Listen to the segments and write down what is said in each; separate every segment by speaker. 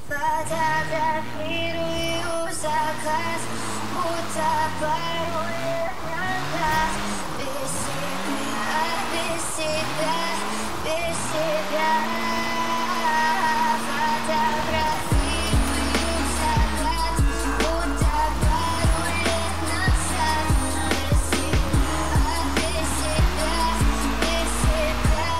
Speaker 1: Фотографирую заказ, будто пару лет назад. Без себя, без себя, без себя. Фотографирую закат, будто пару лет назад. Без себя, без себя, без себя.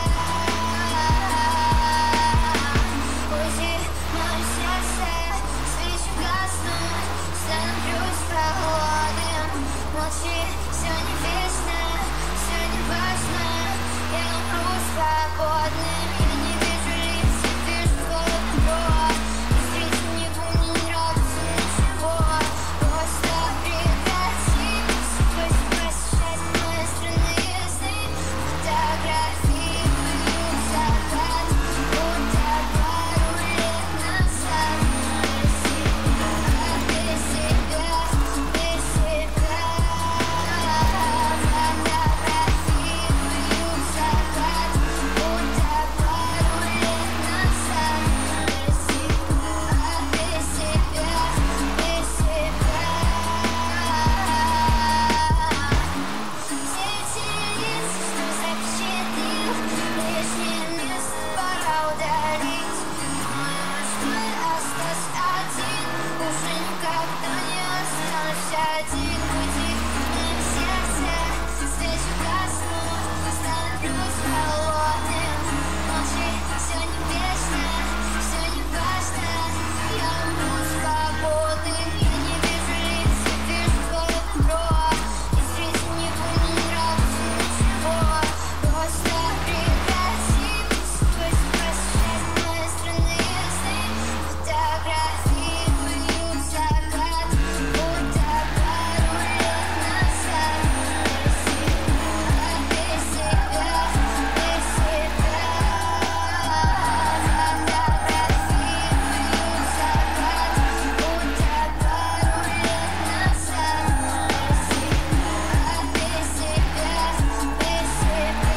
Speaker 1: Уйди, мое сердце, свечи гаснут, становлюсь холодным. Молчи, все не вечно, все не важно. Я умру свободным. Я не вижу лиц, я вижу твое добро. И встреч не помню, не нравится ничего. Просто прекрати, пусть прощать мои странные сны. Фотографирую закат, будто пару лет назад. Без себя, без себя. Фотографирую закат, будто пару лет назад. Без себя, без себя. Все эти лица, что запечатлел, лишнее место пора удалить. Думаю, что я остался один, уже никогда не останусь один. Уйди, мое сердце, свечи гаснут, становлюсь холодным. Молчи, все не вечно, все не важно. Я умру свободным. Я не вижу лиц, я вижу твое добро. И встреч не помню, не нравится ничего. Просто прекрати, пусть прощать мои странные сны. Фотографирую закат, будто пару лет назад. Без себя, без себя. Фотографирую закат, будто пару лет назад. Без себя, без себя.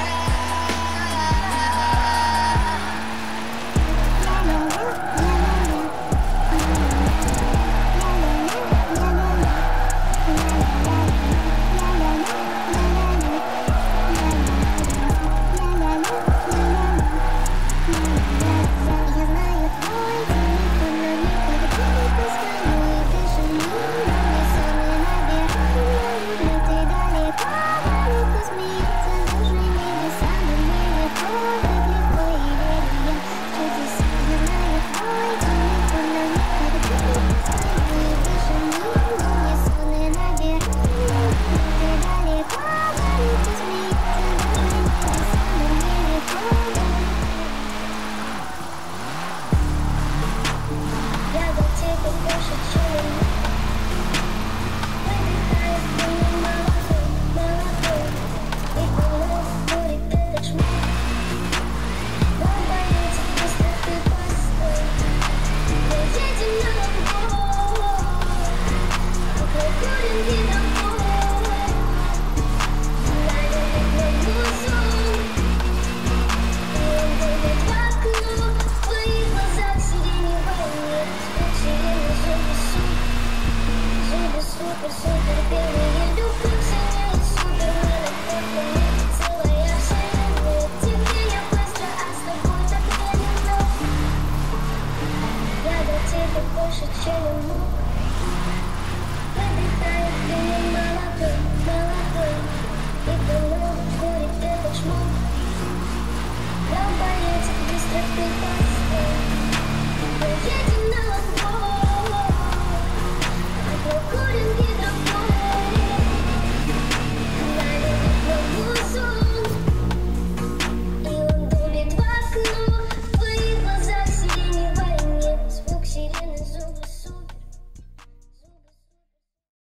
Speaker 1: Я знаю твой телефон, но никогда не позвоню. И даже не умею сами набираю. Но ты далеко, далеко смеется даже небеса. Но мне легко, так легко, и верю я в чудеса. Я знаю твой телефон, но никогда не позвоню. И даже не умею сами набираю. Но ты далеко, далеко смеется даже небеса. Но мне легко, я до тебя больше, чем выдыхаю дым молодой, молодой. И голос будет этот шмот. Он боится быстроты постой. Мы едем на домой, проходим видомой. Наверное, музон. И он будет в окно, в твоих глазах сиреневый мир. Супер, супер, белые любовь, синяя супермен, целая вселенная. Тебе я быстро, а с тобой так медленно. Я до тебя больше, чем мог. Выдыхает дым молодой, молодой. И голова курит этот шмот. Он боится быстроты постой. Мы едем